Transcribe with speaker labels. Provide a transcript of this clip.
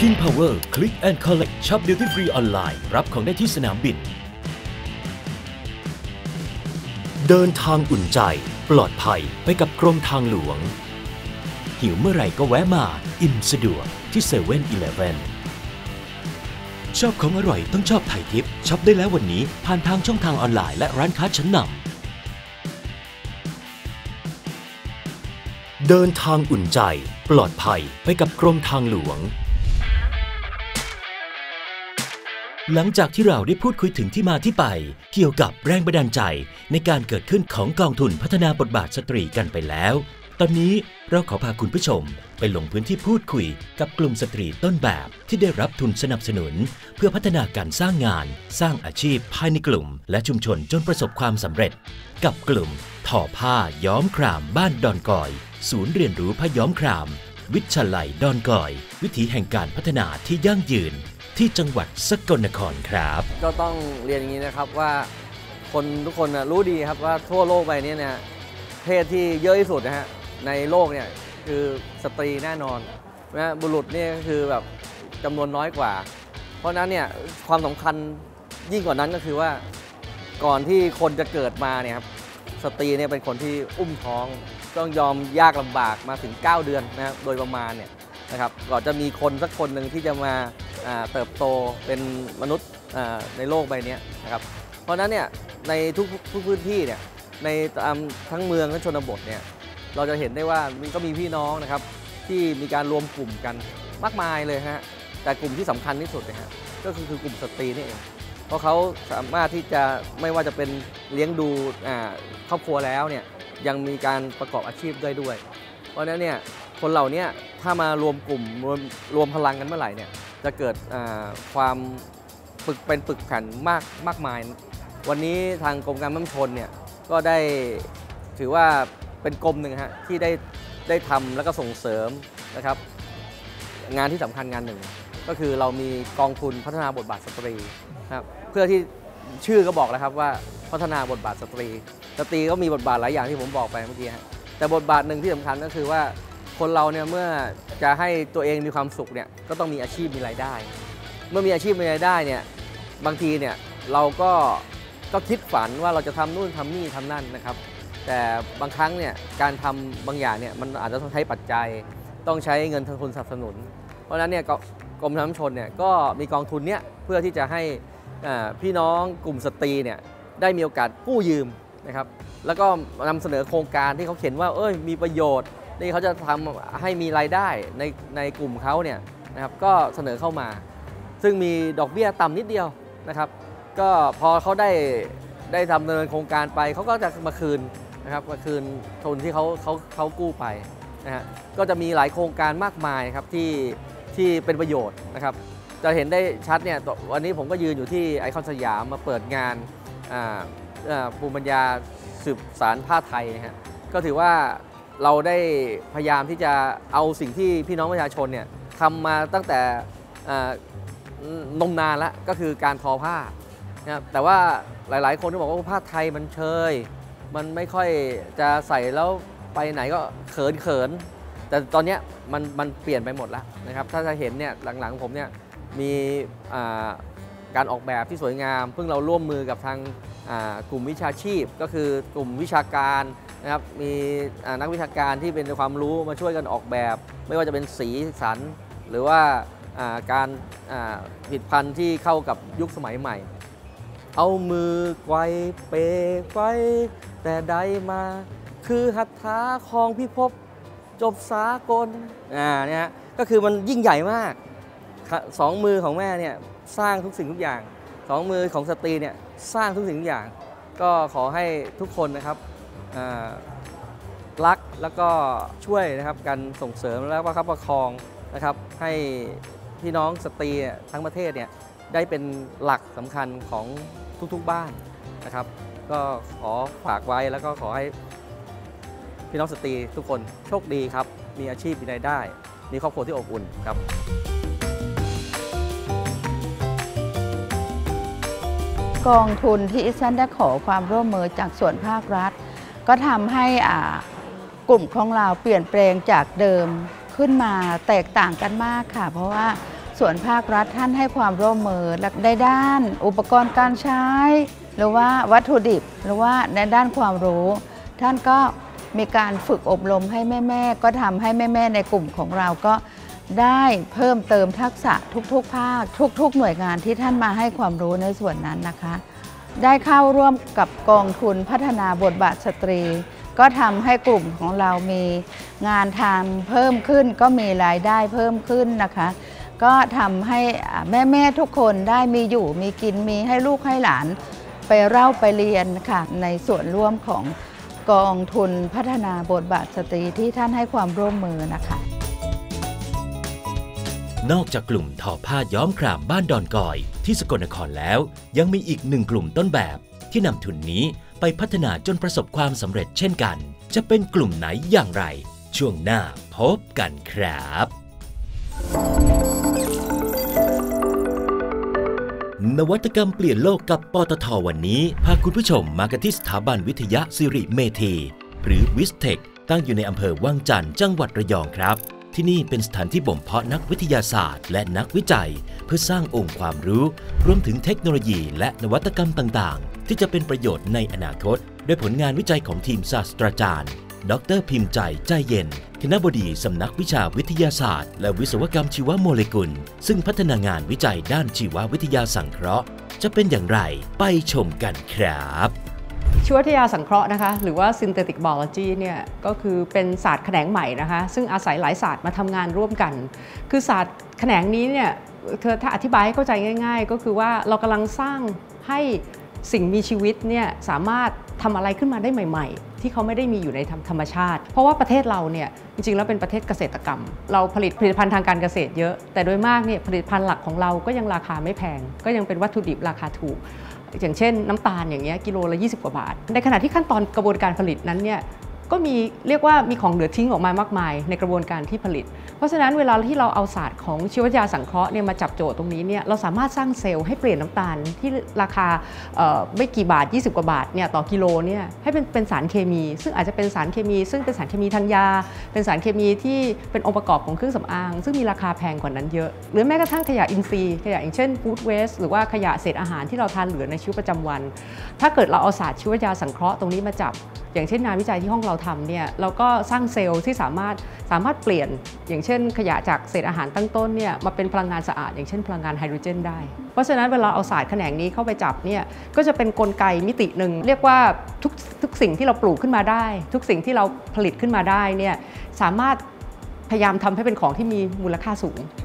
Speaker 1: King Power Click and Collect ช็อป Duty Free ออนไลน์รับของได้ที่สนามบินเดินทางอุ่นใจปลอดภัยไปกับกรมทางหลวงหิวเมื่อไหร่ก็แวะมาอิ่มสะดวกที่7-Eleven ชอบของอร่อยต้องชอบไทยทิปช็อปได้แล้ววันนี้ผ่านทางช่องทางออนไลน์และร้านค้าชั้นนำเดินทางอุ่นใจปลอดภัยไปกับกรมทางหลวงหลังจากที่เราได้พูดคุยถึงที่มาที่ไปเกี่ยวกับแรงบันดาลใจในการเกิดขึ้นของกองทุนพัฒนาบทบาทสตรีกันไปแล้วตอนนี้เราขอพาคุณผู้ชมไปลงพื้นที่พูดคุยกับกลุ่มสตรีต้นแบบที่ได้รับทุนสนับสนุนเพื่อพัฒนาการสร้างงานสร้างอาชีพภายในกลุ่มและชุมชนจนประสบความสำเร็จกับกลุ่มทอผ้าย้อมครามบ้านดอนกอยศูนย์เรียนรู้ผ้าย้อมครามวิทยาลัยดอนกอยวิถีแห่งการพัฒนาที่ยั่งยืนที่จังหวัดสกลนครครับ
Speaker 2: ก็ต้องเรียนอย่างนี้นะครับว่าคนทุกคนรู้ดีครับว่าทั่วโลกไปนี้เนี่ยเพศที่เยอะที่สุดนะฮะในโลกเนี่ยคือสตรีแน่นอนนะบุรุษนี่ก็คือแบบจำนวนน้อยกว่าเพราะนั้นเนี่ยความสำคัญยิ่งกว่านั้นก็คือว่าก่อนที่คนจะเกิดมาเนี่ยครับสตรีเนี่ยเป็นคนที่อุ้มท้องต้องยอมยากลำบากมาถึง9 เดือนนะครับโดยประมาณเนี่ยนะครับก่อนจะมีคนสักคนหนึ่งที่จะมาเติบโตเป็นมนุษย์ในโลกใบนี้นะครับเพราะนั้นเนี่ยในทุกพื้นที่เนี่ยในทั้งเมืองและชนบทเนี่ยเราจะเห็นได้ว่าก็มีพี่น้องนะครับที่มีการรวมกลุ่มกันมากมายเลยฮะแต่กลุ่มที่สำคัญที่สุดนะฮะก็คือกลุ่มสตรีนี่เองเพราะเขาสามารถที่จะไม่ว่าจะเป็นเลี้ยงดูครอบครัวแล้วเนี่ยยังมีการประกอบอาชีพด้วยเพราะฉะนั้นเนี่ยคนเหล่านี้ถ้ามารวมกลุ่มรวมพลังกันเมื่อไหร่เนี่ยจะเกิดความปึกแผ่นมากมายวันนี้ทางกรมการมั่นคงเนี่ยก็ได้ถือว่าเป็นกรมหนึ่งฮะที่ได้ทำแล้วก็ส่งเสริมนะครับงานที่สำคัญงานหนึ่งก็คือเรามีกองทุนพัฒนาบทบาทสตรีนะครับเพื่อที่ชื่อก็บอกแล้วครับว่าพัฒนาบทบาทสตรีก็มีบทบาทหลายอย่างที่ผมบอกไปเมื่อกี้ฮะแต่บทบาทหนึ่งที่สำคัญก็คือว่าคนเราเนี่ยเมื่อจะให้ตัวเองมีความสุขเนี่ยก็ต้องมีอาชีพมีรายได้เมื่อมีอาชีพมีรายได้เนี่ยบางทีเนี่ยเราก็คิดฝันว่าเราจะทำนู่นทำนี่ทำนั่นนะครับแต่บางครั้งเนี่ยการทำบางอย่างเนี่ยมันอาจจะต้องใช้ปัจจัยต้องใช้เงินทุนสนับสนุนเพราะฉะนั้นเนี่ยกรมธนารักษ์เนี่ยก็มีกองทุนเนี่ยเพื่อที่จะให้พี่น้องกลุ่มสตรีเนี่ยได้มีโอกาสกู้ยืมนะครับแล้วก็นำเสนอโครงการที่เขาเห็นว่ามีประโยชน์นี่เขาจะทำให้มีรายได้ในกลุ่มเขาเนี่ยนะครับก็เสนอเข้ามาซึ่งมีดอกเบี้ยต่ำนิดเดียวนะครับก็พอเขาได้ดำเนินโครงการไปเขาก็จะมาคืนนะครับมาคืนทุนที่เขากู้ไปนะฮะก็จะมีหลายโครงการมากมายครับที่เป็นประโยชน์นะครับจะเห็นได้ชัดเนี่ยวันนี้ผมก็ยืนอยู่ที่ไอคอนสยามมาเปิดงานภูมิปัญญาสืบสานผ้าไทยนะฮะก็ถือว่าเราได้พยายามที่จะเอาสิ่งที่พี่น้องประชาชนเนี่ยทำมาตั้งแต่นมนานแล้วก็คือการทอผ้านะครับแต่ว่าหลายๆคนก็บอกว่าผ้าไทยมันเชยมันไม่ค่อยจะใส่แล้วไปไหนก็เขินแต่ตอนนี้มันเปลี่ยนไปหมดแล้วนะครับถ้าจะเห็นเนี่ยหลังๆผมเนี่ยมีการออกแบบที่สวยงามเพิ่งเราร่วมมือกับทางกลุ่มวิชาชีพก็คือกลุ่มวิชาการนะครับมีนักวิชาการที่เป็นความรู้มาช่วยกันออกแบบไม่ว่าจะเป็นสีสันหรือว่าการผลิตภัณฑ์ที่เข้ากับยุคสมัยใหม่เอามือไกวเปไกวแต่ใดมาคือหัตถาของพิภพจบสากลเนี่ยก็คือมันยิ่งใหญ่มากสองมือของแม่เนี่ยสร้างทุกสิ่งทุกอย่างสองมือของสตรีเนี่ยสร้างทุกสิ่งทุกอย่างก็ขอให้ทุกคนนะครับรักแล้วก็ช่วยนะครับกันส่งเสริมแล้วประคับประคองนะครับให้พี่น้องสตรีทั้งประเทศเนี่ยได้เป็นหลักสำคัญของทุกๆบ้านนะครับก็ขอฝากไว้แล้วก็ขอให้พี่น้องสตรีทุกคนโชคดีครับมีอาชีพมีรายได้มีครอบครัวที่อบอุ่นครับ
Speaker 3: กองทุนที่ฉันได้ขอความร่วมมือจากส่วนภาครัฐก็ทำให้กลุ่มของเราเปลี่ยนแปลงจากเดิมขึ้นมาแตกต่างกันมากค่ะเพราะว่าส่วนภาครัฐท่านให้ความร่วมมือในด้านอุปกรณ์การใช้ หรือว่าวัตถุดิบหรือว่าในด้านความรู้ท่านก็มีการฝึกอบรมให้แม่ๆก็ทำให้แม่ๆในกลุ่มของเราก็ได้เพิ่มเติมทักษะทุกๆภาคทุกๆหน่วยงานที่ท่านมาให้ความรู้ในส่วนนั้นนะคะได้เข้าร่วมกับกองทุนพัฒนาบทบาทสตรีก็ทำให้กลุ่มของเรามีงานทำเพิ่มขึ้นก็มีรายได้เพิ่มขึ้นนะคะก็ทำให้แม่ๆทุกคนได้มีอยู่มีกินมีให้ลูกให้หลานไปเล่าไปเรียนค่ะในส่วนร่วมของกองทุนพัฒนาบทบาทสตรีที่ท่านให้ความร่วมมือนะคะ
Speaker 1: นอกจากกลุ่มทอผ้าย้อมครามบ้านดอนกอยที่สกลนครแล้วยังมีอีก1กลุ่มต้นแบบที่นำทุนนี้ไปพัฒนาจนประสบความสำเร็จเช่นกันจะเป็นกลุ่มไหนอย่างไรช่วงหน้าพบกันครับนวัตกรรมเปลี่ยนโลกกับปตท.วันนี้พาคุณผู้ชมมากันที่สถาบันวิทยาสิริเมธีหรือวิสเทคตั้งอยู่ในอำเภอวังจันทร์จังหวัดระยองครับที่นี่เป็นสถานที่บ่มเพาะนักวิทยาศาสตร์และนักวิจัยเพื่อสร้างองค์ความรู้รวมถึงเทคโนโลยีและนวัตกรรมต่างๆที่จะเป็นประโยชน์ในอนาคตด้วยผลงานวิจัยของทีมศาสตราจารย์ดร.พิมพ์ใจเย็นคณบดีสำนักวิชาวิทยาศาสตร์และวิศวกรรมชีวโมเลกุลซึ่งพัฒนางานวิจัยด้านชีววิทยาสังเคราะห์จะเป็นอย่างไรไปชมกันครับ
Speaker 4: ชีววิทยาสังเคราะห์นะคะหรือว่า Synthetic Biology เนี่ยก็คือเป็นศาสตร์แขนงใหม่นะคะซึ่งอาศัยหลายศาสตร์มาทำงานร่วมกันคือศาสตร์แขนงนี้เนี่ยถ้าอธิบายให้เข้าใจง่ายๆก็คือว่าเรากำลังสร้างให้สิ่งมีชีวิตเนี่ยสามารถทำอะไรขึ้นมาได้ใหม่ๆที่เขาไม่ได้มีอยู่ในธรรมชาติเพราะว่าประเทศเราเนี่ยจริงๆแล้วเป็นประเทศเกษตรกรรมเราผลิตภัณฑ์ทางการเกษตรเยอะแต่โดยมากเนี่ยผลิตภัณฑ์หลักของเราก็ยังราคาไม่แพงก็ยังเป็นวัตถุดิบราคาถูกอย่างเช่นน้ำตาลอย่างเงี้ยกิโลละ20กว่าบาทในขณะที่ขั้นตอนกระบวนการผลิตนั้นเนี่ยก็มีเรียกว่ามีของเหลือทิ้งออกมามากมายในกระบวนการที่ผลิตเพราะฉะนั้นเวลาที่เราเอาศาสตร์ของชีววิทยาสังเคราะห์เนี่ยมาจับโจทย์ตรงนี้เนี่ยเราสามารถสร้างเซลล์ให้เปลี่ยนน้ำตาลที่ราคาไม่กี่บาท20กว่าบาทเนี่ยต่อกิโลเนี่ยให้เป็นสารเคมีซึ่งอาจจะเป็นสารเคมีซึ่งเป็นสารเคมีทางยาเป็นสารเคมีที่เป็นองค์ประกอบของเครื่องสำอางซึ่งมีราคาแพงกว่านั้นเยอะหรือแม้กระทั่งขยะอินทรีย์ขยะอย่างเช่น food waste หรือว่าขยะเศษอาหารที่เราทานเหลือในชีวิตประจำวันถ้าเกิดเราเอาศาสตร์ชีววิทยาสังเคราะห์ตรงนี้มาจับอย่างเช่นงานวิจัยที่ห้องเราทำเนี่ยเราก็สร้างเซลล์ที่สามารถเปลี่ยนอย่างเช่นขยะจากเศษอาหารตั้งต้นเนี่ยมาเป็นพลังงานสะอาดอย่างเช่นพลังงานไฮโดรเจนได้เพราะฉะนั้นเวลาเอาศาสตร์แขนงนี้เข้าไปจับเนี่ยก็จะเป็นกลไกมิติหนึ่งเรียกว่าทุกสิ่งที่เราปลูกขึ้นมาได้ทุกสิ่งที่เราผลิตขึ้นมาได้เนี่ยสามารถพยายามทำให้เป็นของที่มีมูลค่าสูง